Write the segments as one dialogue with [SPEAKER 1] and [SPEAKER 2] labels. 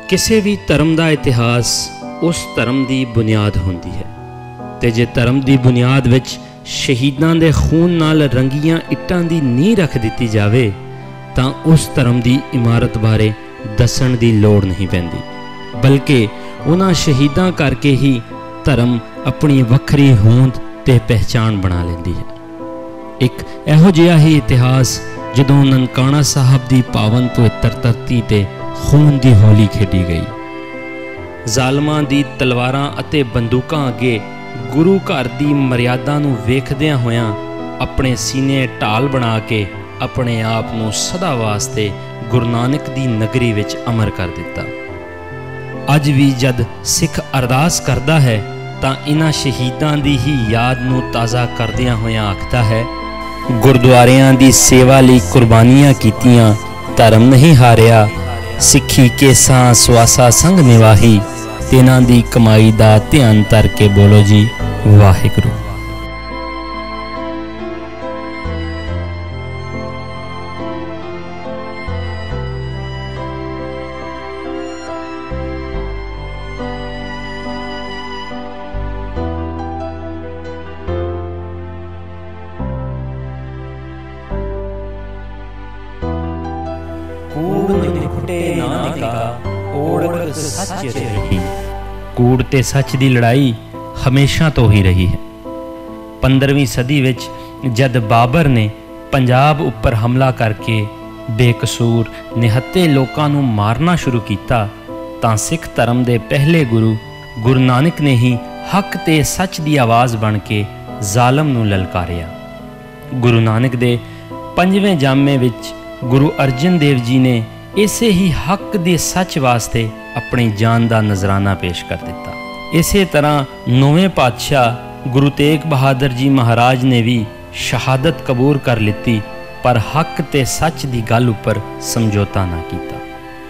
[SPEAKER 1] ਕਿਸੇ ਵੀ ਧਰਮ ਦਾ ਇਤਿਹਾਸ ਉਸ ਧਰਮ ਦੀ ਬੁਨਿਆਦ ਹੁੰਦੀ ਹੈ ਤੇ ਜੇ ਧਰਮ ਦੀ ਬੁਨਿਆਦ ਵਿੱਚ ਸ਼ਹੀਦਾਂ ਦੇ ਖੂਨ ਨਾਲ ਰੰਗੀਆਂ ਇੱਟਾਂ ਦੀ ਨੀਂਹ ਰੱਖ ਦਿੱਤੀ ਜਾਵੇ ਤਾਂ ਉਸ ਧਰਮ ਦੀ ਇਮਾਰਤ ਬਾਰੇ ਦੱਸਣ ਦੀ ਲੋੜ ਨਹੀਂ ਪੈਂਦੀ, ਬਲਕਿ ਉਹਨਾਂ ਸ਼ਹੀਦਾਂ ਕਰਕੇ ਹੀ ਧਰਮ ਆਪਣੀ ਵੱਖਰੀ ਹੋਂਦ ਤੇ ਪਹਿਚਾਣ ਬਣਾ ਲੈਂਦੀ ਹੈ। ਇੱਕ ਇਹੋ ਜਿਹਾ ਹੀ ਇਤਿਹਾਸ ਜਦੋਂ ਨਨਕਾਣਾ ਸਾਹਿਬ ਦੀ ਪਾਵਨ ਪਵਿੱਤਰ ਧਰਤੀ ਤੇ ਖੂਨ ਦੀ ਹੋਲੀ ਖੇਡੀ ਗਈ। ਜ਼ਾਲਮਾਂ ਦੀ ਤਲਵਾਰਾਂ ਅਤੇ ਬੰਦੂਕਾਂ ਅੱਗੇ ਗੁਰੂ ਘਰ ਦੀ ਮਰਿਆਦਾ ਨੂੰ ਵੇਖਦਿਆਂ ਹੋਇਆਂ ਆਪਣੇ ਸੀਨੇ ਢਾਲ ਬਣਾ ਕੇ ਆਪਣੇ ਆਪ ਨੂੰ ਸਦਾ ਵਾਸਤੇ ਗੁਰੂ ਨਾਨਕ ਦੀ ਨਗਰੀ ਵਿੱਚ ਅਮਰ ਕਰ ਦਿੱਤਾ। ਅੱਜ ਵੀ ਜਦ ਸਿੱਖ ਅਰਦਾਸ ਕਰਦਾ ਹੈ ਤਾਂ ਇਹਨਾਂ ਸ਼ਹੀਦਾਂ ਦੀ ਹੀ ਯਾਦ ਨੂੰ ਤਾਜ਼ਾ ਕਰਦਿਆਂ ਹੋਇਆਂ ਆਖਦਾ ਹੈ, ਗੁਰਦੁਆਰਿਆਂ ਦੀ ਸੇਵਾ ਲਈ ਕੁਰਬਾਨੀਆਂ ਕੀਤੀਆਂ, ਧਰਮ ਨਹੀਂ ਹਾਰਿਆ, ਸਿੱਖੀ ਕੇਸਾਂ ਸਵਾਸਾ ਸੰਗ ਨਿਵਾਹੀ, ਤਿਨਾਂ ਦੀ ਕਮਾਈ ਦਾ ਧਿਆਨ ਧਰ ਕੇ ਬੋਲੋ ਜੀ ਵਾਹਿਗੁਰੂ। कूड़ ते सच की लड़ाई हमेशा तो ही रही है। 15वीं सदी विच जद बाबर ने पंजाब उपर हमला करके बेकसूर निहत्ते लोकां नूं मारना शुरू किया तां सिख धर्म के पहले गुरु नानक ने ही हक ते सच की आवाज़ बन के जालम नूं ललकारिया। गुरु नानक दे 5वें जामे विच गुरु अर्जन देव जी ने इसे ही हक दे सच वास्ते अपनी जान का नजराना पेश कर दिता। इसे तरह 9वें पातशाह गुरु तेग बहादुर जी महाराज ने भी शहादत कबूल कर लीती, पर हक ते सच की गल उपर समझौता ना किया।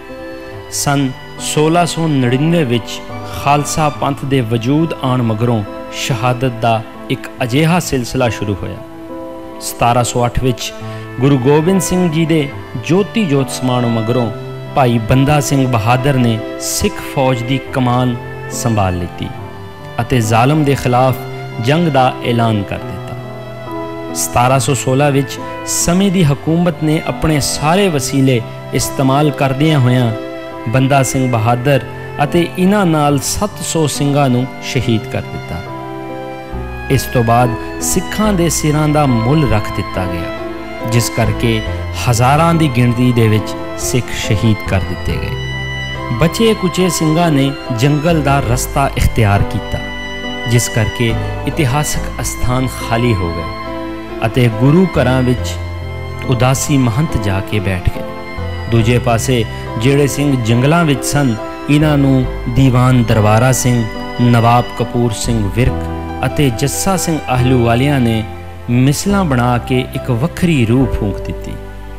[SPEAKER 1] सन 1699 विच खालसा पंथ दे वजूद आण मगरों शहादत का एक अजिहा सिलसिला शुरू होया। 1708 विच गुरु गोबिंद सिंह जी दे ज्योति जोत समाणों मगरों भाई बंदा सिंह बहादुर ने सिख फौज की कमान संभाल लीती अते जालम के खिलाफ जंग का ऐलान कर दिता। 1716 विच समय की हुकूमत ने अपने सारे वसीले इस्तेमाल करदियां होयां बंदा सिंह बहादुर अते इन्हां नाल 700 सिंघां नूं शहीद कर दिता। इस तो बाद सिखां दे सिरां दा मुल रख दिता गया, जिस करके हज़ारां दी गिणती दे विच सिख शहीद कर दिते गए। बचे कुचे सिंघां ने जंगल दा रस्ता इख्तियार किया, जिस करके इतिहासक अस्थान खाली हो गए अते गुरु घरां विच उदासी महंत जाके बैठ गए। दूजे पासे जेड़े सिंह जंगलां विच सन, इन्हां नूं दीवान दरबारा सिंह, नवाब कपूर सिंह विरक अते जस्सा सिंह आहलूवालिया ने मिसलां बना के एक वक्री रूह फूंक दी,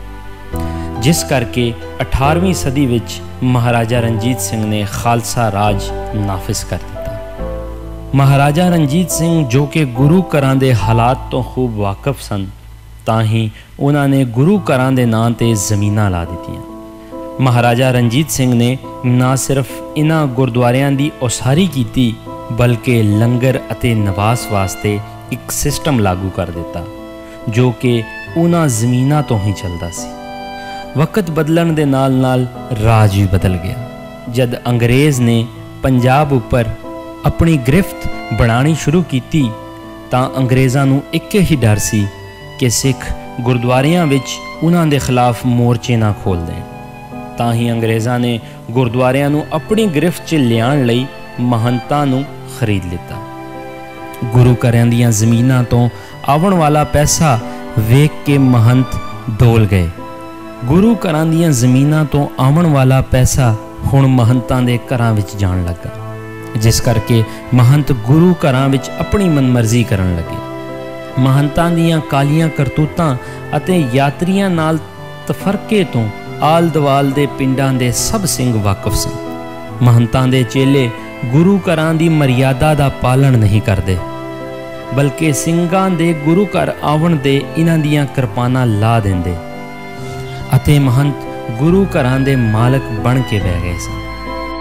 [SPEAKER 1] जिस करके 18वीं सदी विच महाराजा रणजीत सिंह ने खालसा राज नाफिज कर दिता। महाराजा रणजीत सिंह जो कि गुरु घरां दे हालात तो खूब वाकफ सन, तां ही उन्होंने गुरु घरां दे नां ते ज़मीनां ला दित्तियां। महाराजा रणजीत सिंह ने ना सिर्फ इन्हां गुरुद्वारियां दी उसारी की, बल्कि लंगर अते निवास वास्ते एक सिस्टम लागू कर दिता जो कि उन्हां ज़मीनां तो ही चलदा सी। वक्त बदलण दे नाल नाल राज भी बदल गया। जद अंग्रेज़ ने पंजाब उपर अपनी गिरफ्त बनानी शुरू की तां अंग्रेज़ां नूं एक ही डर सी कि सिख गुरुद्वारियां विच उन्हां दे खिलाफ मोर्चे ना खोल देण। तां ही अंग्रेज़ां ने गुरुद्वारियां नूं अपनी गिरफ्त च लियाण लई महंतां नूं खरीद लिता। गुरु घरां दीआं ज़मीनां तो आवन वाला पैसा वेख के महंत डोल गए। गुरु घरां दीआं ज़मीनां तो आवन वाला पैसा हुण महंतां दे घरां विच जाण लगा, जिस करके महंत गुरु घरां विच अपनी मनमर्जी करन लगे। महंतां दीआं कालियां करतूतां अते यात्रियां नाल तफरके तो आल दवाल दे पिंडां दे सब सिंह वाकफ सन। महंतां दे चेले गुरु घरां दी मर्यादा दा पालन नहीं करते, बल्कि ਸਿੰਘਾਂ ਦੇ गुरु घर आवन दे इन्हां दीआं किरपानां ला देंदे अते महंत गुरु घरां दे मालक बन के बह गए सन।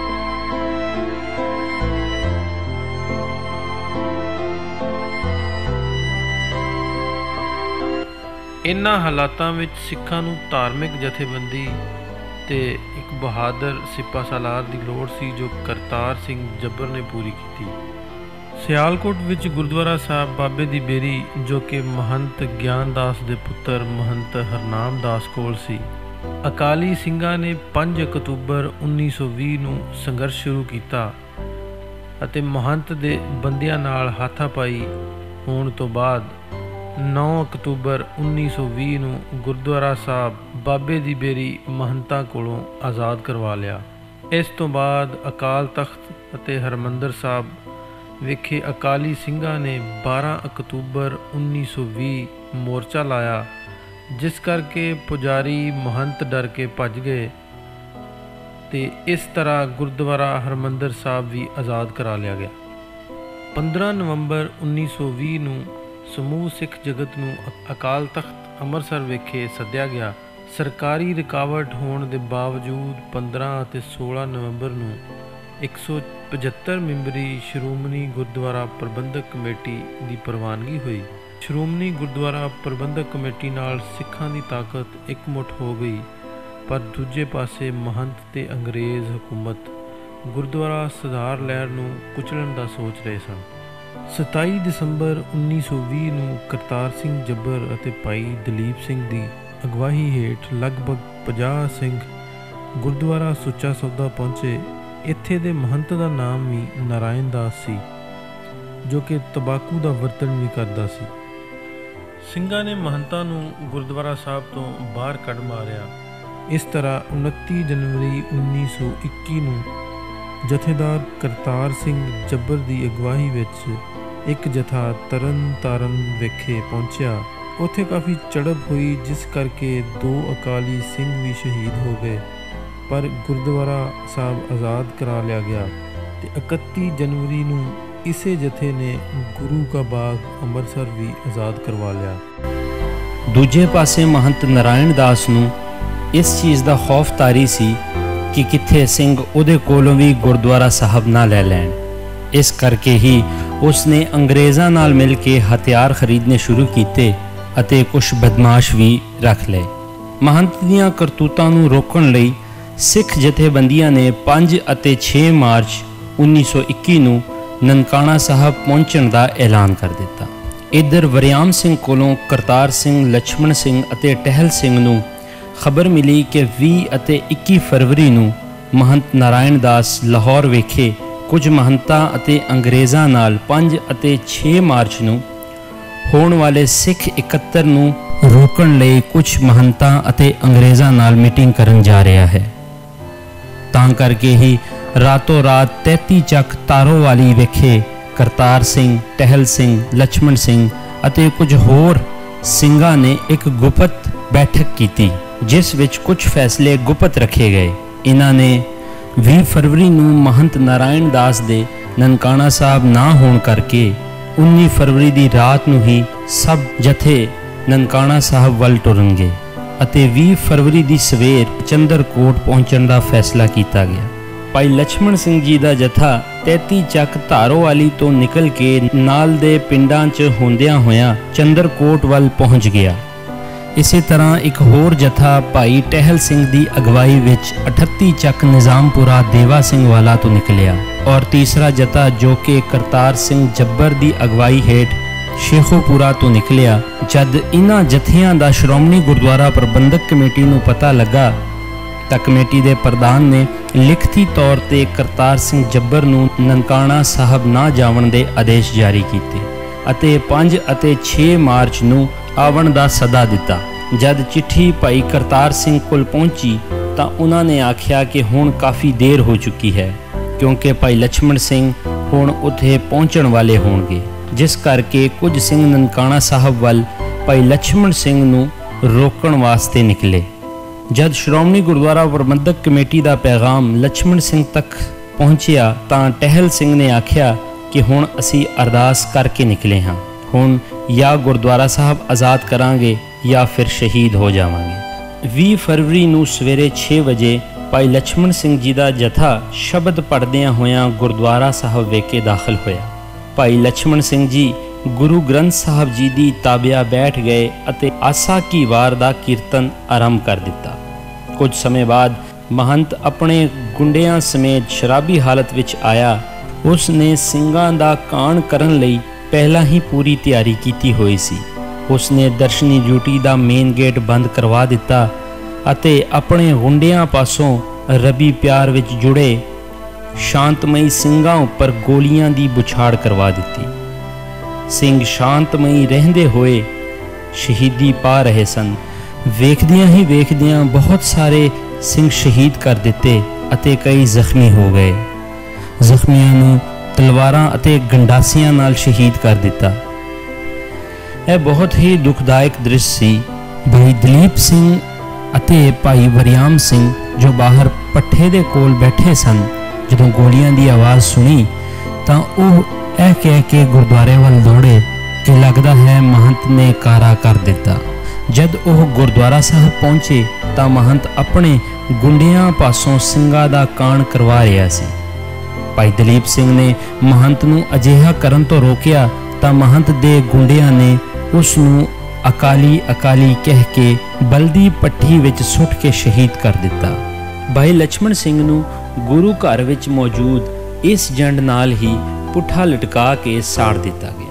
[SPEAKER 2] इन्हां हालातां विच सिखां नूं धार्मिक जथेबंदी ते एक बहादुर सिपा सालार की लोड़ सी जो करतार सिंह जब्बर ने पूरी की। सियालकोट विच गुरुद्वारा साहब बाबे दी बेरी जो कि महंत ज्ञानदास दे पुत्र महंत हरनाम दास कोल सी। अकाली ਸਿੰਘਾਂ ने 5 अक्तूबर 1920 ਨੂੰ संघर्ष शुरू किया ਅਤੇ महंत ਦੇ ਬੰਦਿਆਂ ਨਾਲ ਹਾਥਾਪਾਈ ਹੋਣ ਤੋਂ ਬਾਅਦ 9 ਅਕਤੂਬਰ 1920 ਨੂੰ ਗੁਰਦੁਆਰਾ ਸਾਹਿਬ ਬਾਬੇ ਦੀ ਬੇਰੀ ਮਹੰਤਾਂ ਕੋਲੋਂ ਆਜ਼ਾਦ ਕਰਵਾ ਲਿਆ। ਇਸ ਤੋਂ ਬਾਅਦ ਅਕਾਲ ਤਖਤ ਅਤੇ ਹਰਮੰਦਰ ਸਾਹਿਬ ਵਿਖੇ ਅਕਾਲੀ ਸਿੰਘਾਂ ਨੇ 12 ਅਕਤੂਬਰ 1920 ਮੋਰਚਾ ਲਾਇਆ, ਜਿਸ ਕਰਕੇ ਪੁਜਾਰੀ ਮਹੰਤ ਡਰ ਕੇ ਭੱਜ ਗਏ ਤੇ ਇਸ ਤਰ੍ਹਾਂ ਗੁਰਦੁਆਰਾ ਹਰਮੰਦਰ ਸਾਹਿਬ ਵੀ ਆਜ਼ਾਦ ਕਰਾ ਲਿਆ ਗਿਆ। 15 ਨਵੰਬਰ 1920 ਨੂੰ ਸਮੂਹ ਸਿੱਖ ਜਗਤ ਨੂੰ ਅਕਾਲ ਤਖਤ ਅੰਮ੍ਰਿਤਸਰ ਵਿਖੇ ਸੱਦਿਆ ਗਿਆ। ਸਰਕਾਰੀ ਰੁਕਾਵਟ ਹੋਣ ਦੇ ਬਾਵਜੂਦ 15 ਅਤੇ 16 ਨਵੰਬਰ ਨੂੰ 175 ਮੈਂਬਰੀ ਸ਼੍ਰੋਮਣੀ ਗੁਰਦੁਆਰਾ ਪ੍ਰਬੰਧਕ ਕਮੇਟੀ ਦੀ ਪ੍ਰਵਾਨਗੀ ਹੋਈ। ਸ਼੍ਰੋਮਣੀ ਗੁਰਦੁਆਰਾ ਪ੍ਰਬੰਧਕ ਕਮੇਟੀ ਨਾਲ ਸਿੱਖਾਂ ਦੀ ਤਾਕਤ ਇਕਮੁੱਠ ਹੋ ਗਈ, ਪਰ ਦੂਜੇ ਪਾਸੇ ਮਹੰਤ ਤੇ ਅੰਗਰੇਜ਼ ਹਕੂਮਤ ਗੁਰਦੁਆਰਾ ਸੁਧਾਰ ਲਹਿਰ ਨੂੰ ਕੁਚਲਣ ਦਾ ਸੋਚ ਰਹੇ ਸਨ। 27 ਦਸੰਬਰ 1920 ਨੂੰ ਕਰਤਾਰ ਸਿੰਘ ਜੱਬਰ ਅਤੇ ਭਾਈ ਦਲੀਪ ਸਿੰਘ ਦੀ ਅਗਵਾਈ ਹੇਠ ਲਗਭਗ 50 ਸਿੰਘ ਗੁਰਦੁਆਰਾ ਸੁੱਚਾ ਸੌਦਾ ਪਹੁੰਚੇ। ਇੱਥੇ ਦੇ ਮਹੰਤ ਦਾ ਨਾਮ ਵੀ ਨਾਰਾਇਣ ਦਾਸ ਸੀ, ਜੋ ਕਿ ਤੰਬਾਕੂ ਦਾ ਵਰਤਣ ਵੀ ਕਰਦਾ ਸੀ। ਸਿੰਘਾਂ ਨੇ ਮਹੰਤਾਂ ਨੂੰ ਗੁਰਦੁਆਰਾ ਸਾਹਿਬ ਤੋਂ ਬਾਹਰ ਕੱਢ ਮਾਰਿਆ। ਇਸ ਤਰ੍ਹਾਂ 29 ਜਨਵਰੀ 1921 ਨੂੰ ਜਥੇਦਾਰ ਕਰਤਾਰ ਸਿੰਘ ਜੱਬਰ ਦੀ ਅਗਵਾਈ ਵਿੱਚ ਇੱਕ ਜਥਾ ਤਰਨ ਤਾਰਨ ਵਿਖੇ ਪਹੁੰਚਿਆ। ਉੱਥੇ ਕਾਫੀ ਝੜਪ ਹੋਈ, ਜਿਸ ਕਰਕੇ 2 ਅਕਾਲੀ ਸਿੰਘ ਵੀ ਸ਼ਹੀਦ ਹੋ ਗਏ, ਪਰ ਗੁਰਦੁਆਰਾ ਸਾਹਿਬ ਆਜ਼ਾਦ ਕਰਾ ਲਿਆ ਗਿਆ ਤੇ 31 ਜਨਵਰੀ ਨੂੰ ਇਸੇ ਜਥੇ ਨੇ ਗੁਰੂ ਕਾ ਬਾਗ ਅੰਮ੍ਰਿਤਸਰ ਵੀ ਆਜ਼ਾਦ ਕਰਵਾ ਲਿਆ।
[SPEAKER 1] ਦੂਜੇ ਪਾਸੇ ਮਹੰਤ ਨਾਰਾਇਣ ਦਾਸ ਨੂੰ ਇਸ ਚੀਜ਼ ਦਾ ਖੌਫ ਤਾਰੀ ਸੀ ਕਿ ਕਿੱਥੇ ਸਿੰਘ ਉਹਦੇ ਕੋਲੋਂ ਵੀ ਗੁਰਦੁਆਰਾ ਸਾਹਿਬ ਨਾ ਲੈ ਲੈਣ। ਇਸ ਕਰਕੇ ਹੀ ਉਸਨੇ ਅੰਗਰੇਜ਼ਾਂ ਨਾਲ ਮਿਲ ਕੇ ਹਥਿਆਰ ਖਰੀਦਣੇ ਸ਼ੁਰੂ ਕੀਤੇ ਅਤੇ ਕੁਝ ਬਦਮਾਸ਼ ਵੀ ਰੱਖ ਲਏ। ਮਹੰਤ ਦੀਆਂ ਕਰਤੂਤਾਂ ਨੂੰ ਰੋਕਣ ਲਈ ਸਿੱਖ ਜਥੇਬੰਦੀਆਂ ਨੇ 5 ਅਤੇ 6 ਮਾਰਚ 1921 ਨੂੰ ਨਨਕਾਣਾ ਸਾਹਿਬ ਪਹੁੰਚਣ ਦਾ ਐਲਾਨ ਕਰ ਦਿੱਤਾ। ਇੱਧਰ ਵਰਿਆਮ ਸਿੰਘ ਕੋਲੋਂ ਕਰਤਾਰ ਸਿੰਘ, ਲక్ష్మణ ਸਿੰਘ ਅਤੇ ਟਹਿਲ ਸਿੰਘ ਨੂੰ ਖਬਰ ਮਿਲੀ ਕਿ 20 ਅਤੇ 21 ਫਰਵਰੀ ਨੂੰ ਮਹੰਤ ਨਾਰਾਇਣ ਦਾਸ ਲਾਹੌਰ ਵਿਖੇ ਕੁਝ ਮਹੰਤਾਂ ਅਤੇ ਅੰਗਰੇਜ਼ਾਂ ਨਾਲ 5 ਅਤੇ 6 ਮਾਰਚ ਨੂੰ ਹੋਣ ਵਾਲੇ ਸਿੱਖ ਇਕੱਤਰ ਨੂੰ ਰੋਕਣ ਲਈ ਕੁਝ ਮਹੰਤਾਂ ਅਤੇ ਅੰਗਰੇਜ਼ਾਂ ਨਾਲ ਮੀਟਿੰਗ ਕਰਨ ਜਾ ਰਿਹਾ ਹੈ। ਤਾਂ ਕਰਕੇ ਹੀ ਰਾਤੋਂ ਰਾਤ 33 ਚੱਕ ਤਾਰੋਵਾਲੀ ਵਿਖੇ ਕਰਤਾਰ ਸਿੰਘ, ਟਹਿਲ ਸਿੰਘ, ਲక్ష్మణ ਸਿੰਘ ਅਤੇ ਕੁਝ ਹੋਰ ਸਿੰਘਾਂ ਨੇ ਇੱਕ ਗੁਪਤ ਬੈਠਕ ਕੀਤੀ, ਜਿਸ ਵਿੱਚ ਕੁਝ ਫੈਸਲੇ ਗੁਪਤ ਰੱਖੇ ਗਏ। ਇਹਨਾਂ ਨੇ 20 ਫਰਵਰੀ ਨੂੰ ਮਹੰਤ ਨਾਰਾਇਣ ਦਾਸ ਦੇ ਨਨਕਾਣਾ ਸਾਹਿਬ ਨਾ ਹੋਣ ਕਰਕੇ 19 ਫਰਵਰੀ ਦੀ ਰਾਤ ਨੂੰ ਹੀ ਸਭ ਜਥੇ ਨਨਕਾਣਾ ਸਾਹਿਬ ਵੱਲ ਤੁਰਨਗੇ ਅਤੇ 20 ਫਰਵਰੀ ਦੀ ਸਵੇਰ ਚੰਦਰਕੋਟ ਪਹੁੰਚਣ ਦਾ ਫੈਸਲਾ ਕੀਤਾ ਗਿਆ। ਭਾਈ ਲక్ష్మణ ਸਿੰਘ ਜੀ ਦਾ ਜਥਾ 33 ਚੱਕ ਧਾਰੋਵਾਲੀ ਤੋਂ ਨਿਕਲ ਕੇ ਨਾਲ ਦੇ ਪਿੰਡਾਂ 'ਚ ਹੁੰਦਿਆਂ ਹੋਇਆਂ ਚੰਦਰਕੋਟ ਵੱਲ ਪਹੁੰਚ ਗਿਆ। ਇਸੇ ਤਰ੍ਹਾਂ ਇੱਕ ਹੋਰ ਜਥਾ ਭਾਈ ਟਹਿਲ ਸਿੰਘ ਦੀ ਅਗਵਾਈ ਵਿੱਚ 38 ਚੱਕ ਨਿਜ਼ਾਮਪੁਰਾ ਦੇਵਾ ਸਿੰਘ ਵਾਲਾ ਤੋਂ ਨਿਕਲਿਆ ਔਰ ਤੀਸਰਾ ਜਥਾ ਜੋ ਕਿ ਕਰਤਾਰ ਸਿੰਘ ਜੱਬਰ ਦੀ ਅਗਵਾਈ ਹੇਠ ਸ਼ੇਖੋਪੁਰਾ ਤੋਂ ਨਿਕਲਿਆ। ਜਦ ਇਹਨਾਂ ਜਥਿਆਂ ਦਾ ਸ਼੍ਰੋਮਣੀ ਗੁਰਦੁਆਰਾ ਪ੍ਰਬੰਧਕ ਕਮੇਟੀ ਨੂੰ ਪਤਾ ਲੱਗਾ ਤਾਂ ਕਮੇਟੀ ਦੇ ਪ੍ਰਧਾਨ ਨੇ ਲਿਖਤੀ ਤੌਰ ਤੇ ਕਰਤਾਰ ਸਿੰਘ ਜੱਬਰ ਨੂੰ ਨਨਕਾਣਾ ਸਾਹਿਬ ਨਾ ਜਾਵਣ ਦੇ ਆਦੇਸ਼ ਜਾਰੀ ਕੀਤੇ ਅਤੇ 5 ਅਤੇ 6 ਮਾਰਚ ਨੂੰ ਆਵਣ ਦਾ ਸੱਦਾ ਦਿੱਤਾ। ਜਦ ਚਿੱਠੀ ਭਾਈ ਕਰਤਾਰ ਸਿੰਘ ਕੋਲ ਪਹੁੰਚੀ ਤਾਂ ਉਹਨਾਂ ਨੇ ਆਖਿਆ ਕਿ ਹੁਣ ਕਾਫੀ ਦੇਰ ਹੋ ਚੁੱਕੀ ਹੈ, ਕਿਉਂਕਿ ਭਾਈ ਲక్ష్మణ ਸਿੰਘ ਹੁਣ ਉੱਥੇ ਪਹੁੰਚਣ ਵਾਲੇ ਹੋਣਗੇ, ਜਿਸ ਕਰਕੇ ਕੁਝ ਸਿੰਘ ਨਨਕਾਣਾ ਸਾਹਿਬ ਵੱਲ ਭਾਈ ਲక్ష్మణ ਸਿੰਘ ਨੂੰ ਰੋਕਣ ਵਾਸਤੇ ਨਿਕਲੇ। ਜਦ ਸ਼੍ਰੋਮਣੀ ਗੁਰਦੁਆਰਾ ਪ੍ਰਬੰਧਕ ਕਮੇਟੀ ਦਾ ਪੈਗਾਮ ਲక్ష్మణ ਸਿੰਘ ਤੱਕ ਪਹੁੰਚਿਆ ਤਾਂ ਟਹਿਲ ਸਿੰਘ ਨੇ ਆਖਿਆ ਕਿ ਹੁਣ ਅਸੀਂ ਅਰਦਾਸ ਕਰਕੇ ਨਿਕਲੇ ਹਾਂ, ਹੁਣ ਜਾਂ ਗੁਰਦੁਆਰਾ ਸਾਹਿਬ ਆਜ਼ਾਦ ਕਰਾਂਗੇ ਜਾਂ ਫਿਰ ਸ਼ਹੀਦ ਹੋ ਜਾਵਾਂਗੇ। 20 ਫਰਵਰੀ ਨੂੰ ਸਵੇਰੇ 6 ਵਜੇ ਭਾਈ ਲక్ష్మణ ਸਿੰਘ ਜੀ ਦਾ ਜਥਾ ਸ਼ਬਦ ਪੜ੍ਹਦਿਆਂ ਹੋਇਆਂ ਗੁਰਦੁਆਰਾ ਸਾਹਿਬ ਵਿਖੇ ਦਾਖਲ ਹੋਇਆ। ਭਾਈ ਲక్ష్మణ ਸਿੰਘ ਜੀ ਗੁਰੂ ਗ੍ਰੰਥ ਸਾਹਿਬ ਜੀ ਦੀ ਤਾਬਿਆ ਬੈਠ ਗਏ ਅਤੇ ਆਸਾ ਕੀ ਵਾਰ ਦਾ ਕੀਰਤਨ ਆਰੰਭ ਕਰ ਦਿੱਤਾ। ਕੁਝ ਸਮੇਂ ਬਾਅਦ ਮਹੰਤ ਆਪਣੇ ਗੁੰਡਿਆਂ ਸਮੇਤ ਸ਼ਰਾਬੀ ਹਾਲਤ ਵਿੱਚ ਆਇਆ। ਉਸ ਨੇ ਸਿੰਘਾਂ ਦਾ ਕਾਣ ਕਰਨ ਲਈ ਪਹਿਲਾਂ ਹੀ ਪੂਰੀ ਤਿਆਰੀ ਕੀਤੀ ਹੋਈ ਸੀ। ਉਸ ਨੇ ਦਰਸ਼ਨੀ ਡਿਊਟੀ ਦਾ ਮੇਨ ਗੇਟ ਬੰਦ ਕਰਵਾ ਦਿੱਤਾ ਅਤੇ ਆਪਣੇ ਗੁੰਡਿਆਂ ਪਾਸੋਂ ਰੱਬੀ ਪਿਆਰ ਵਿੱਚ ਜੁੜੇ ਸ਼ਾਂਤਮਈ ਸਿੰਘਾਂ ਉੱਪਰ ਗੋਲੀਆਂ ਦੀ ਬੁਛਾੜ ਕਰਵਾ ਦਿੱਤੀ। ਸਿੰਘ ਸ਼ਾਂਤਮਈ ਰਹਿੰਦੇ ਹੋਏ ਸ਼ਹੀਦੀ ਪਾ ਰਹੇ ਸਨ। ਵੇਖਦਿਆਂ ਹੀ ਵੇਖਦਿਆਂ ਬਹੁਤ ਸਾਰੇ ਸਿੰਘ ਸ਼ਹੀਦ ਕਰ ਦਿੱਤੇ ਅਤੇ ਕਈ ਜ਼ਖਮੀ ਹੋ ਗਏ। ਜ਼ਖਮੀਆਂ ਨੂੰ ਤਲਵਾਰਾਂ ਅਤੇ ਗੰਡਾਸੀਆਂ ਨਾਲ ਸ਼ਹੀਦ ਕਰ ਦਿੱਤਾ। ਇਹ ਬਹੁਤ ਹੀ ਦੁਖਦਾਇਕ ਦ੍ਰਿਸ਼ ਸੀ। ਭਾਈ ਦਲੀਪ ਸਿੰਘ ਅਤੇ ਭਾਈ ਵਰਿਆਮ ਸਿੰਘ ਜੋ ਬਾਹਰ ਪੱਠੇ ਦੇ ਕੋਲ ਬੈਠੇ ਸਨ, ਜਦੋਂ ਗੋਲੀਆਂ ਦੀ ਆਵਾਜ਼ ਸੁਣੀ ਤਾਂ ਉਹ ਇਹ ਕਹਿ ਕੇ ਗੁਰਦੁਆਰੇ ਵੱਲ ਦੌੜੇ ਕਿ ਲੱਗਦਾ ਹੈ ਮਹੰਤ ਨੇ ਕਾਰਾ ਕਰ ਦਿੱਤਾ। ਜਦ ਉਹ ਗੁਰਦੁਆਰਾ ਸਾਹਿਬ ਪਹੁੰਚੇ ਤਾਂ ਮਹੰਤ ਆਪਣੇ ਗੁੰਡਿਆਂ ਪਾਸੋਂ ਸਿੰਘਾਂ ਦਾ ਕਾਣ ਕਰਵਾ ਰਿਹਾ ਸੀ। ਭਾਈ ਦਲੀਪ ਸਿੰਘ ਨੇ ਮਹੰਤ ਨੂੰ ਅਜਿਹਾ ਕਰਨ ਤੋਂ ਰੋਕਿਆ ਤਾਂ ਮਹੰਤ ਦੇ ਗੁੰਡਿਆਂ ਨੇ ਉਸ ਨੂੰ ਅਕਾਲੀ ਅਕਾਲੀ ਕਹਿ ਕੇ ਬਲਦੀ ਪੱਠੀ ਵਿੱਚ ਸੁੱਟ ਕੇ ਸ਼ਹੀਦ ਕਰ ਦਿੱਤਾ। ਭਾਈ ਲక్ష్మణ ਸਿੰਘ ਨੂੰ ਗੁਰੂ ਘਰ ਵਿੱਚ ਮੌਜੂਦ ਇਸ ਜੰਡ ਨਾਲ ਹੀ ਪੁੱਠਾ ਲਟਕਾ ਕੇ ਸਾੜ ਦਿੱਤਾ ਗਿਆ।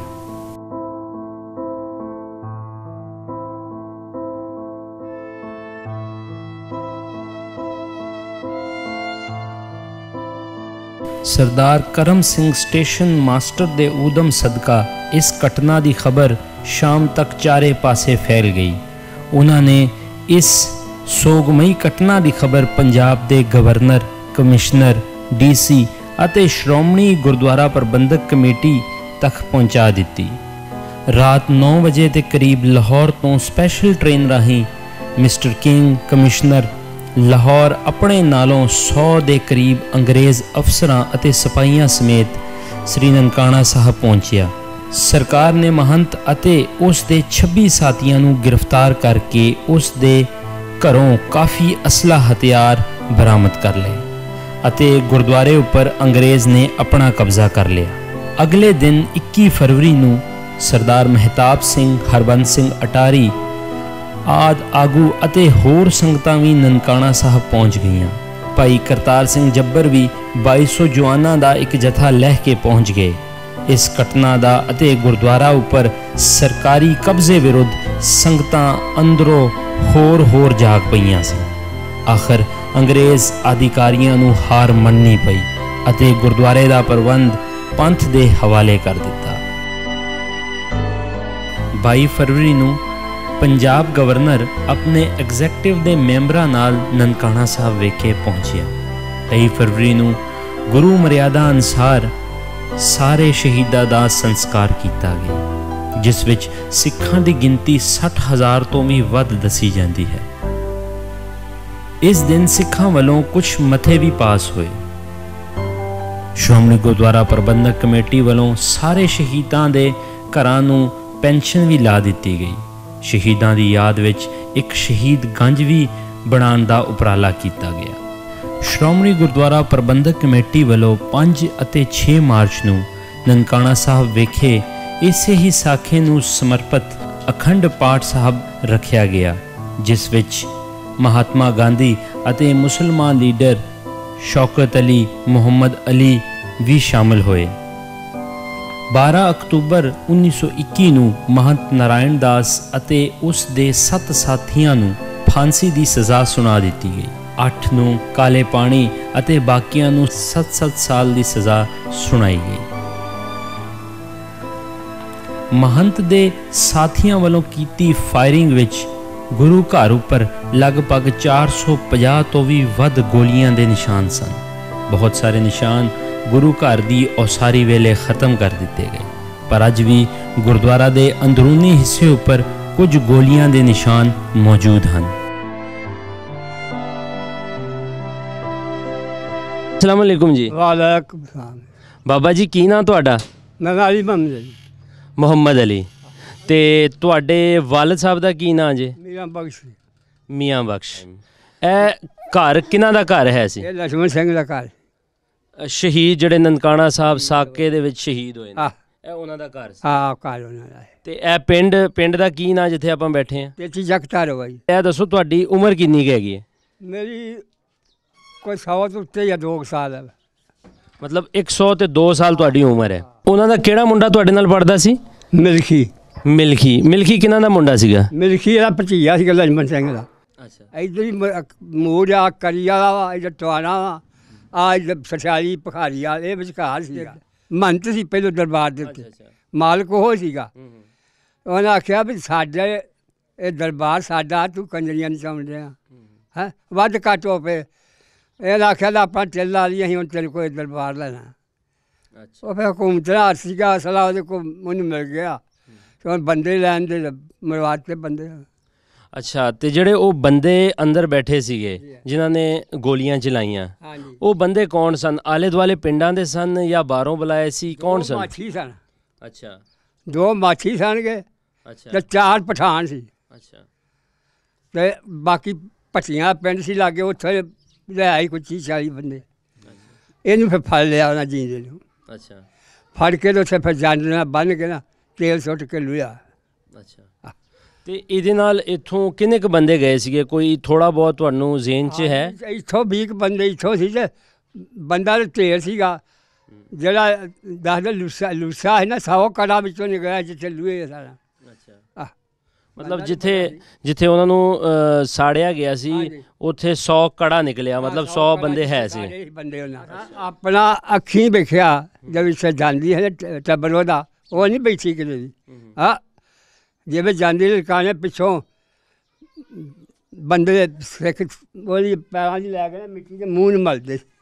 [SPEAKER 1] ਸਰਦਾਰ ਕਰਮ ਸਿੰਘ ਸਟੇਸ਼ਨ ਮਾਸਟਰ ਦੇ ਊਦਮ ਸਦਕਾ ਇਸ ਘਟਨਾ ਦੀ ਖਬਰ ਸ਼ਾਮ ਤੱਕ ਚਾਰੇ ਪਾਸੇ ਫੈਲ ਗਈ। ਉਹਨਾਂ ਨੇ ਇਸ ਸੋਗਮਈ ਘਟਨਾ ਦੀ ਖਬਰ ਪੰਜਾਬ ਦੇ ਗਵਰਨਰ, ਕਮਿਸ਼ਨਰ, ਡੀਸੀ ਅਤੇ ਸ਼੍ਰੋਮਣੀ ਗੁਰਦੁਆਰਾ ਪ੍ਰਬੰਧਕ ਕਮੇਟੀ ਤੱਕ ਪਹੁੰਚਾ ਦਿੱਤੀ। ਰਾਤ 9 ਵਜੇ ਦੇ ਕਰੀਬ ਲਾਹੌਰ ਤੋਂ ਸਪੈਸ਼ਲ ਟ੍ਰੇਨ ਰਾਹੀਂ ਮਿਸਟਰ ਕਿੰਗ, ਕਮਿਸ਼ਨਰ, ਲਾਹੌਰ ਆਪਣੇ ਨਾਲੋਂ 100 ਦੇ ਕਰੀਬ ਅੰਗਰੇਜ਼ ਅਫਸਰਾਂ ਅਤੇ ਸਿਪਾਹੀਆਂ ਸਮੇਤ ਸ੍ਰੀ ਨਨਕਾਣਾ ਸਾਹਿਬ ਪਹੁੰਚਿਆ। ਸਰਕਾਰ ਨੇ ਮਹੰਤ ਅਤੇ ਉਸ ਦੇ 26 ਸਾਥੀਆਂ ਨੂੰ ਗ੍ਰਿਫਤਾਰ ਕਰਕੇ ਉਸ ਦੇ ਘਰੋਂ ਕਾਫੀ ਅਸਲਾ ਹਥਿਆਰ ਬਰਾਮਦ ਕਰ ਲਏ ਅਤੇ ਗੁਰਦੁਆਰੇ ਉੱਪਰ ਅੰਗਰੇਜ਼ ਨੇ ਆਪਣਾ ਕਬਜ਼ਾ ਕਰ ਲਿਆ। ਅਗਲੇ ਦਿਨ 21 ਫਰਵਰੀ ਨੂੰ ਸਰਦਾਰ ਮਹਿਤਾਬ ਸਿੰਘ, ਹਰਬੰਸ ਸਿੰਘ ਅਟਾਰੀ ਆਦਿ ਆਗੂ ਅਤੇ ਹੋਰ ਸੰਗਤਾਂ ਵੀ ਨਨਕਾਣਾ ਸਾਹਿਬ ਪਹੁੰਚ ਗਈਆਂ। ਭਾਈ ਕਰਤਾਰ ਸਿੰਘ ਜੱਬਰ ਵੀ 2200 ਜਵਾਨਾਂ ਦਾ ਇੱਕ ਜਥਾ ਲੈ ਕੇ ਪਹੁੰਚ ਗਏ। ਇਸ ਘਟਨਾ ਦਾ ਅਤੇ ਗੁਰਦੁਆਰਾ ਉੱਪਰ ਸਰਕਾਰੀ ਕਬਜ਼ੇ ਵਿਰੁੱਧ ਸੰਗਤਾਂ ਅੰਦਰੋਂ ਹੋਰ ਜਾਗ ਪਈਆਂ ਸੀ। ਆਖਰ ਅੰਗਰੇਜ਼ ਅਧਿਕਾਰੀਆਂ ਨੂੰ ਹਾਰ ਮੰਨਣੀ ਪਈ ਅਤੇ ਗੁਰਦੁਆਰੇ ਦਾ ਪ੍ਰਬੰਧ ਪੰਥ ਦੇ ਹਵਾਲੇ ਕਰ ਦਿੱਤਾ। 22 ਫਰਵਰੀ ਨੂੰ ਪੰਜਾਬ ਗਵਰਨਰ ਆਪਣੇ ਐਗਜ਼ੈਕਟਿਵ ਦੇ ਮੈਂਬਰਾਂ ਨਾਲ ਨਨਕਾਣਾ ਸਾਹਿਬ ਵਿਖੇ ਪਹੁੰਚਿਆ। 23 ਫਰਵਰੀ ਨੂੰ ਗੁਰੂ ਮਰਿਆਦਾ ਅਨੁਸਾਰ ਸਾਰੇ ਸ਼ਹੀਦਾਂ ਦਾ ਸੰਸਕਾਰ ਕੀਤਾ ਗਿਆ, ਜਿਸ ਵਿੱਚ ਸਿੱਖਾਂ ਦੀ ਗਿਣਤੀ 60,000 ਤੋਂ ਵੀ ਵੱਧ ਦੱਸੀ ਜਾਂਦੀ ਹੈ। ਇਸ ਦਿਨ ਸਿੱਖਾਂ ਵੱਲੋਂ ਕੁਝ ਮਤੇ ਵੀ ਪਾਸ ਹੋਏ। ਸ਼੍ਰੋਮਣੀ ਗੁਰਦੁਆਰਾ ਪ੍ਰਬੰਧਕ ਕਮੇਟੀ ਵੱਲੋਂ ਸਾਰੇ ਸ਼ਹੀਦਾਂ ਦੇ ਘਰਾਂ ਨੂੰ ਪੈਨਸ਼ਨ ਵੀ ਲਾ ਦਿੱਤੀ ਗਈ। ਸ਼ਹੀਦਾਂ ਦੀ ਯਾਦ ਵਿੱਚ ਇੱਕ ਸ਼ਹੀਦ ਗੰਜ ਵੀ ਬਣਾਉਣ ਦਾ ਉਪਰਾਲਾ ਕੀਤਾ ਗਿਆ। ਸ਼੍ਰੋਮਣੀ ਗੁਰਦੁਆਰਾ ਪ੍ਰਬੰਧਕ ਕਮੇਟੀ ਵੱਲੋਂ 5 ਅਤੇ 6 ਮਾਰਚ ਨੂੰ ਨਨਕਾਣਾ ਸਾਹਿਬ ਵਿਖੇ ਇਸੇ ਹੀ ਸਾਖੇ ਨੂੰ ਸਮਰਪਿਤ ਅਖੰਡ ਪਾਠ ਸਾਹਿਬ ਰੱਖਿਆ ਗਿਆ, ਜਿਸ ਵਿੱਚ ਮਹਾਤਮਾ ਗਾਂਧੀ ਅਤੇ ਮੁਸਲਮਾਨ ਲੀਡਰ ਸ਼ੌਕਤ ਅਲੀ, ਮੁਹੰਮਦ ਅਲੀ ਵੀ ਸ਼ਾਮਲ ਹੋਏ। 12 ਅਕਤੂਬਰ 1921 ਨੂੰ ਮਹੰਤ ਨਾਰਾਇਣ ਦਾਸ ਅਤੇ ਉਸ ਦੇ 7 ਸਾਥੀਆਂ ਨੂੰ ਫਾਂਸੀ ਦੀ ਸਜ਼ਾ ਸੁਣਾ ਦਿੱਤੀ ਗਈ। 8 ਨੂੰ ਕਾਲੇ ਪਾਣੀ ਅਤੇ ਬਾਕੀਆਂ ਨੂੰ 7-7 ਸਾਲ ਦੀ ਸਜ਼ਾ ਸੁਣਾਈ ਗਈ। ਮਹੰਤ ਦੇ ਸਾਥੀਆਂ ਵੱਲੋਂ ਕੀਤੀ ਫਾਇਰਿੰਗ ਵਿੱਚ ਗੁਰੂ ਘਰ ਉੱਪਰ ਲਗਭਗ 450 ਤੋਂ ਵੀ ਵੱਧ ਗੋਲੀਆਂ ਦੇ ਨਿਸ਼ਾਨ ਸਨ। ਬਹੁਤ ਸਾਰੇ ਨਿਸ਼ਾਨ ਗੁਰੂ ਘਰ ਦੀ ਉਸਾਰੀ ਵੇਲੇ ਖਤਮ ਕਰ ਦਿੱਤੇ ਗਏ, ਪਰ ਅੱਜ ਵੀ ਗੁਰਦੁਆਰਾ ਦੇ ਅੰਦਰੂਨੀ ਹਿੱਸੇ ਉੱਪਰ ਕੁਝ ਗੋਲੀਆਂ ਦੇ ਨਿਸ਼ਾਨ ਮੌਜੂਦ ਹਨ। अस्सलाम वालेकुम जी।
[SPEAKER 3] वालेकुम सलाम।
[SPEAKER 1] बाबा जी की नाम तुहाडा?
[SPEAKER 3] मेरा अली मोहम्मद जी।
[SPEAKER 1] मुहम्मद अली। ते तुहाडे वालिद साहब दा की नाम जे?
[SPEAKER 3] मियां बख्श।
[SPEAKER 1] मियां बख्श। ए घर किन्हां दा घर है सी?
[SPEAKER 3] लक्ष्मण सिंह दा घर।
[SPEAKER 1] शहीद जिहड़े ननकाना साहब साके दे विच शहीद होए ने, ਇਹ ਉਹਨਾਂ ਦਾ ਘਰ ਸੀ।
[SPEAKER 3] ਹਾਂ ਘਰ ਉਹਨਾਂ ਦਾ ਹੈ।
[SPEAKER 1] ਤੇ ਇਹ ਪਿੰਡ ਦਾ ਕੀ ਨਾਂ ਜਿੱਥੇ ਆਪਾਂ ਬੈਠੇ ਹਾਂ?
[SPEAKER 3] ਤੇਤੀ ਜਗਤਾਰ ਹੋਇਆ ਜੀ।
[SPEAKER 1] ਇਹ ਦੱਸੋ ਤੁਹਾਡੀ ਉਮਰ ਕਿੰਨੀ ਕੁ ਹੈਗੀ ਹੈ?
[SPEAKER 3] ਮੇਰੀ ਕੋਈ 100 ਤੋਂ ਉੱਤੇ ਜਾਂ 2 ਸਾਲ ਹੈ।
[SPEAKER 1] ਮਤਲਬ 100 ਤੇ 2 ਸਾਲ ਤੁਹਾਡੀ ਉਮਰ ਹੈ। ਉਹਨਾਂ ਦਾ ਕਿਹੜਾ ਮੁੰਡਾ ਤੁਹਾਡੇ ਨਾਲ ਪੜ੍ਹਦਾ ਸੀ? ਮਿਲਖੀ ਕਿਹਨਾਂ ਦਾ ਮੁੰਡਾ ਸੀਗਾ?
[SPEAKER 3] ਮਿਲਖੀ ਇਹਦਾ ਭਤੀਜਾ ਸੀਗਾ ਲਛਮਣ ਸਿੰਘ ਦਾ।
[SPEAKER 1] ਅੱਛਾ।
[SPEAKER 3] ਇੱਧਰ ਹੀ ਮੂੜ ਆ ਕਰੀ ਵਾਲਾ ਵਾ, ਇੱਧਰ ਟਵਾਣਾ ਵਾ, ਆ ਇੱਧਰ ਸਠਿਆਲੀ ਭਖਾਰੀ ਆ, ਇਹ ਵਿਚਕਾਰ ਸੀਗਾ। ਮਹੰਤ ਸੀ ਪਹਿਲੋਂ ਦਰਬਾਰ ਦੇ ਉੱਤੇ, ਮਾਲਕ ਉਹ ਸੀਗਾ। ਉਹਨੇ ਆਖਿਆ ਵੀ ਸਾਡੇ ਇਹ ਦਰਬਾਰ ਸਾਡਾ, ਤੂੰ ਕੰਜਰੀਆਂ ਨਹੀਂ ਚਾਹੁੰਦੇ ਆ ਹੈਂ, ਵੱਧ ਘੱਟ ਹੋ ਪਏ। ਇਹਨੇ ਆਖਿਆ ਤਾਂ ਆਪਾਂ ਟਿੱਲ ਲਾ ਲਈ, ਅਸੀਂ ਹੁਣ ਤੇਰੇ ਕੋਲ ਦਰਬਾਰ ਲੈਣਾ। ਉਹ ਫਿਰ ਹਕੂਮਤ ਦਾ ਹੱਥ ਸੀਗਾ, ਅਸਲਾ ਉਹਦੇ ਕੋਲ ਉਹਨੂੰ ਮਿਲ ਗਿਆ। ਹੁਣ ਬੰਦੇ ਲੈਣ ਦੇ ਮਰਵਾਦ ਤੇ ਬੰਦੇ।
[SPEAKER 1] ਅੱਛਾ। ਤੇ ਜਿਹੜੇ ਉਹ ਬੰਦੇ ਅੰਦਰ ਬੈਠੇ ਸੀਗੇ ਜਿਨ੍ਹਾਂ ਨੇ ਗੋਲੀਆਂ ਚਲਾਈਆਂ, ਉਹ ਬੰਦੇ ਕੌਣ ਸਨ? ਆਲੇ ਦੁਆਲੇ ਪਿੰਡਾਂ ਦੇ ਸਨ ਜਾਂ ਬਾਹਰੋਂ ਬੁਲਾਏ ਸੀ? ਕੌਣ ਸਨ?
[SPEAKER 3] ਮਾਛੀ ਸਨ।
[SPEAKER 1] ਅੱਛਾ।
[SPEAKER 3] 2 ਮਾਛੀ ਸਨਗੇ।
[SPEAKER 1] ਅੱਛਾ।
[SPEAKER 3] ਤੇ 4 ਪਠਾਨ ਸੀ।
[SPEAKER 1] ਅੱਛਾ।
[SPEAKER 3] ਤੇ ਬਾਕੀ ਭੱਟੀਆਂ ਪਿੰਡ ਸੀ ਲਾਗੇ, ਉੱਥੇ ਲਿਆਈ ਕੋਈ 30-40 ਬੰਦੇ। ਇਹਨੂੰ ਫਿਰ ਫੜ ਲਿਆ ਉਹਨਾਂ ਜੀਂਦੇ ਨੂੰ।
[SPEAKER 1] ਅੱਛਾ।
[SPEAKER 3] ਫੜ ਕੇ ਤੇ ਉੱਥੇ ਫਿਰ ਜਾਂਦੇ ਨਾਲ ਬੰਨ੍ਹ ਕੇ ਨਾ ਤੇਲ ਸੁੱਟ ਕੇ ਲੁਇਆ।
[SPEAKER 1] ਅੱਛਾ। ਤੇ ਇਹਦੇ ਨਾਲ ਇੱਥੋਂ ਕਿੰਨੇ ਕੁ ਬੰਦੇ ਗਏ ਸੀਗੇ? ਕੋਈ ਥੋੜ੍ਹਾ ਬਹੁਤ ਤੁਹਾਨੂੰ ਜ਼ੇਨ 'ਚ ਹੈ?
[SPEAKER 3] ਇੱਥੋਂ 20 ਬੰਦੇ ਇੱਥੋਂ ਸੀ ਤੇ ਬੰਦਾ ਤਾਂ ਢੇਰ ਸੀਗਾ। ਜਿਹੜਾ ਦੱਸਦੇ ਲੂਸਾ ਹੈ ਨਾ, 100 ਕੜਾ ਵਿੱਚੋਂ ਨਿਕਲਿਆ ਜਿੱਥੇ ਲੂਏ ਸਾਰਾ।
[SPEAKER 1] ਅੱਛਾ। ਮਤਲਬ ਜਿੱਥੇ ਉਹਨਾਂ ਨੂੰ ਸਾੜਿਆ ਗਿਆ ਸੀ ਉੱਥੇ 100 ਕੜਾ ਨਿਕਲਿਆ, ਮਤਲਬ 100 ਬੰਦੇ ਹੈ ਸੀ।
[SPEAKER 3] ਬੰਦੇ ਉਹਨਾਂ ਆਪਣਾ ਅੱਖੀਂ ਵੇਖਿਆ ਜਦ ਇੱਥੇ ਜਾਂਦੀ ਹੈ ਟੱਬਰ ਉਹਦਾ, ਉਹ ਨਹੀਂ ਬੈਠੀ ਕਿਤੇ ਦੀ। ਹਾਂ ਜਿਵੇਂ ਜਾਂਦੀ ਲਕਾਣੇ ਪਿੱਛੋਂ ਬੰਦੇ ਸਿੱਖ ਉਹਦੀ ਪੈਰਾਂ 'ਚ ਲੈ ਕੇ ਮਿੱਟੀ ਦੇ ਮੂੰਹ ਨੂੰ ਮਲਦੇ।